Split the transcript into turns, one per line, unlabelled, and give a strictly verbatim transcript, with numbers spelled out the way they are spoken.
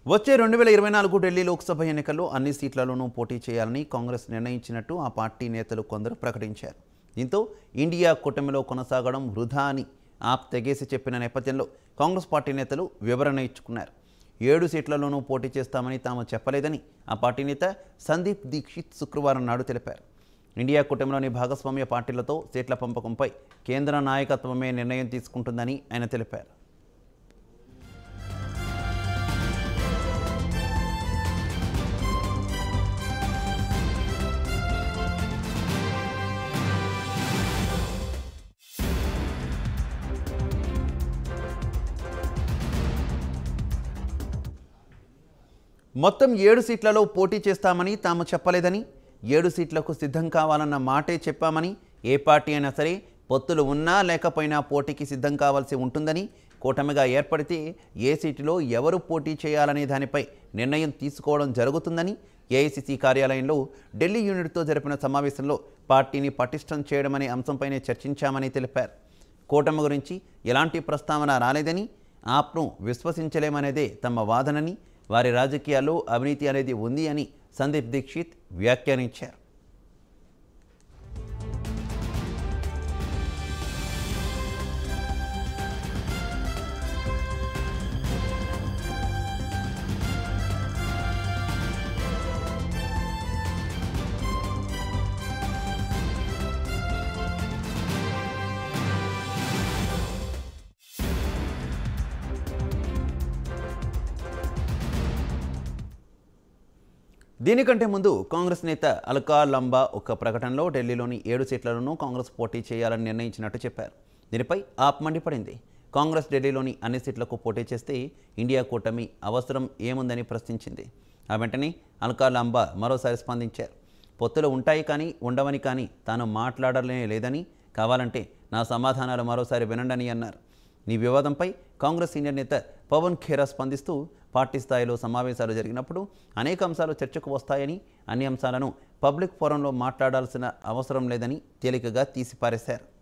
వచ్చే రెండు వేల ఇరవై నాలుగు ఢిల్లీ లోక్సభ ఎన్నికల్లో అన్ని సీట్లలోనూ పోటీ చేయాలని కాంగ్రెస్ నిర్ణయించినట్టు ఆ పార్టీ నేతలు కొందరు ప్రకటించారు. దీంతో ఇండియా కూటమిలో కొనసాగడం వృధా అని ఆప్ తెగేసి చెప్పిన నేపథ్యంలో కాంగ్రెస్ పార్టీ నేతలు వివరణ ఇచ్చుకున్నారు. ఏడు సీట్లలోనూ పోటీ చేస్తామని తాము చెప్పలేదని ఆ పార్టీ నేత సందీప్ దీక్షిత్ శుక్రవారం నాడు తెలిపారు. ఇండియా కూటమిలోని భాగస్వామ్య పార్టీలతో సీట్ల పంపకంపై కేంద్ర నాయకత్వమే నిర్ణయం తీసుకుంటుందని ఆయన తెలిపారు. మొత్తం ఏడు సీట్లలో పోటీ చేస్తామని తాము చెప్పలేదని, ఏడు సీట్లకు సిద్ధం కావాలన్న మాటే చెప్పామని, ఏ పార్టీ అయినా సరే పొత్తులు ఉన్నా లేకపోయినా పోటీకి సిద్ధం కావాల్సి ఉంటుందని, కూటమిగా ఏర్పడితే ఏ సీటులో ఎవరు పోటీ చేయాలనే దానిపై నిర్ణయం తీసుకోవడం జరుగుతుందని ఏఐసీసీ కార్యాలయంలో ఢిల్లీ యూనిట్తో జరిపిన సమావేశంలో పార్టీని పటిష్టం చేయడం అనే అంశంపైనే చర్చించామని తెలిపారు. కూటమి గురించి ఎలాంటి ప్రస్తావన రాలేదని, ఆప్ను విశ్వసించలేమనేదే తమ వాదనని, వారి రాజకీయాల్లో అవినీతి అనేది ఉంది అని సందీప్ దీక్షిత్ వ్యాఖ్యానించారు. దీనికంటే ముందు కాంగ్రెస్ నేత అల్కా లంబా ఒక ప్రకటనలో ఢిల్లీలోని ఏడు సీట్లలోనూ కాంగ్రెస్ పోటీ చేయాలని నిర్ణయించినట్టు చెప్పారు. దీనిపై ఆప్ మండిపడింది. కాంగ్రెస్ ఢిల్లీలోని అన్ని సీట్లకు పోటీ చేస్తే ఇండియా కూటమి అవసరం ఏముందని ప్రశ్నించింది. ఆ వెంటనే అల్కా లంబా మరోసారి స్పందించారు. పొత్తులు ఉంటాయి కానీ ఉండవని కానీ తాను మాట్లాడలే లేదని, కావాలంటే నా సమాధానాలు మరోసారి వినండని అన్నారు. ఈ వివాదంపై కాంగ్రెస్ సీనియర్ నేత పవన్ ఖేరా స్పందిస్తూ పార్టీ స్థాయిలో సమావేశాలు జరిగినప్పుడు అనేక అంశాలు చర్చకు వస్తాయని, అన్ని అంశాలను పబ్లిక్ ఫోరంలో మాట్లాడాల్సిన అవసరం లేదని తేలికగా తీసిపారేశారు.